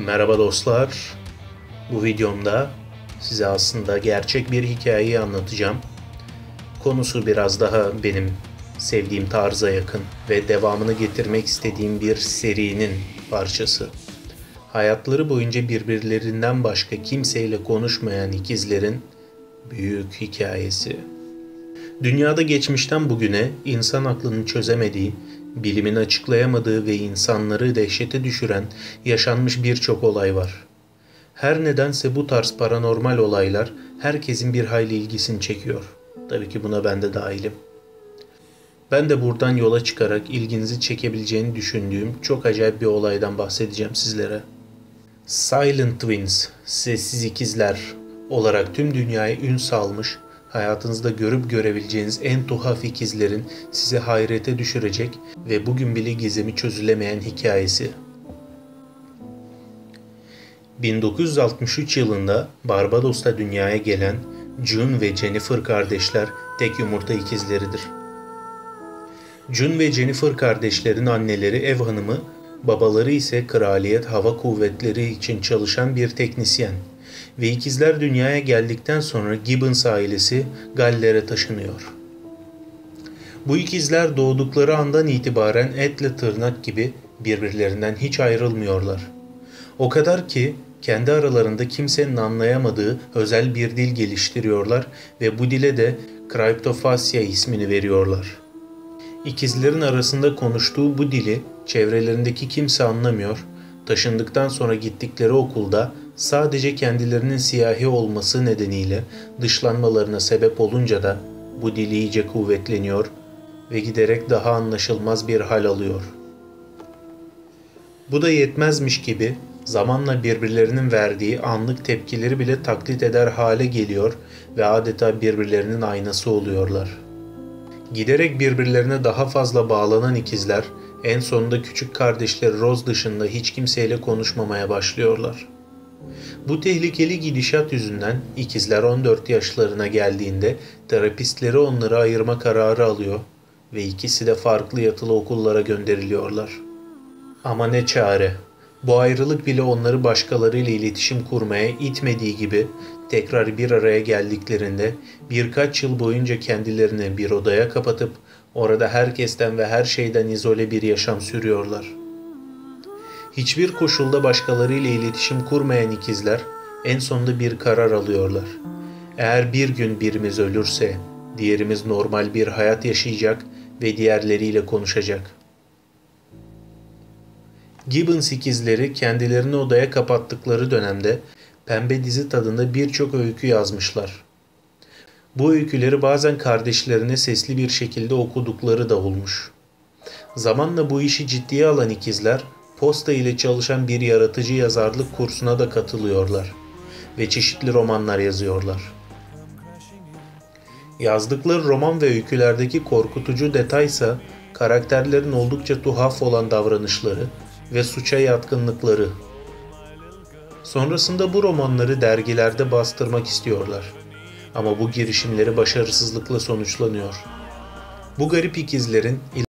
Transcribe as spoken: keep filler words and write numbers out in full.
Merhaba dostlar. Bu videomda size aslında gerçek bir hikayeyi anlatacağım. Konusu biraz daha benim sevdiğim tarza yakın ve devamını getirmek istediğim bir serinin parçası. Hayatları boyunca birbirlerinden başka kimseyle konuşmayan ikizlerin büyük hikayesi. Dünyada geçmişten bugüne insan aklının çözemediği, bilimin açıklayamadığı ve insanları dehşete düşüren yaşanmış birçok olay var. Her nedense bu tarz paranormal olaylar herkesin bir hayli ilgisini çekiyor. Tabii ki buna ben de dahilim. Ben de buradan yola çıkarak ilginizi çekebileceğini düşündüğüm çok acayip bir olaydan bahsedeceğim sizlere. Silent Twins, sessiz ikizler olarak tüm dünyaya ün salmış, hayatınızda görüp görebileceğiniz en tuhaf ikizlerin sizi hayrete düşürecek ve bugün bile gizemi çözülemeyen hikayesi. bin dokuz yüz altmış üç yılında Barbados'ta dünyaya gelen June ve Jennifer kardeşler tek yumurta ikizleridir. June ve Jennifer kardeşlerin anneleri ev hanımı, babaları ise Kraliyet Hava Kuvvetleri için çalışan bir teknisyen ve ikizler dünyaya geldikten sonra Gibbons ailesi Galler'e taşınıyor. Bu ikizler doğdukları andan itibaren etle tırnak gibi birbirlerinden hiç ayrılmıyorlar. O kadar ki kendi aralarında kimsenin anlayamadığı özel bir dil geliştiriyorlar ve bu dile de Kryptofasya ismini veriyorlar. İkizlerin arasında konuştuğu bu dili çevrelerindeki kimse anlamıyor, taşındıktan sonra gittikleri okulda sadece kendilerinin siyahi olması nedeniyle dışlanmalarına sebep olunca da bu dil iyice kuvvetleniyor ve giderek daha anlaşılmaz bir hal alıyor. Bu da yetmezmiş gibi zamanla birbirlerinin verdiği anlık tepkileri bile taklit eder hale geliyor ve adeta birbirlerinin aynası oluyorlar. Giderek birbirlerine daha fazla bağlanan ikizler en sonunda küçük kardeşleri Rose dışında hiç kimseyle konuşmamaya başlıyorlar. Bu tehlikeli gidişat yüzünden ikizler on dört yaşlarına geldiğinde terapistleri onları ayırma kararı alıyor ve ikisi de farklı yatılı okullara gönderiliyorlar. Ama ne çare, bu ayrılık bile onları başkalarıyla iletişim kurmaya itmediği gibi tekrar bir araya geldiklerinde birkaç yıl boyunca kendilerini bir odaya kapatıp orada herkesten ve her şeyden izole bir yaşam sürüyorlar. Hiçbir koşulda başkalarıyla iletişim kurmayan ikizler en sonunda bir karar alıyorlar. Eğer bir gün birimiz ölürse diğerimiz normal bir hayat yaşayacak ve diğerleriyle konuşacak. Gibbons ikizleri kendilerini odaya kapattıkları dönemde Pembe Dizi tadında birçok öykü yazmışlar. Bu öyküleri bazen kardeşlerine sesli bir şekilde okudukları da olmuş. Zamanla bu işi ciddiye alan ikizler, posta ile çalışan bir yaratıcı yazarlık kursuna da katılıyorlar ve çeşitli romanlar yazıyorlar. Yazdıkları roman ve öykülerdeki korkutucu detaysa karakterlerin oldukça tuhaf olan davranışları ve suça yatkınlıkları. Sonrasında bu romanları dergilerde bastırmak istiyorlar. Ama bu girişimleri başarısızlıkla sonuçlanıyor. Bu garip ikizlerin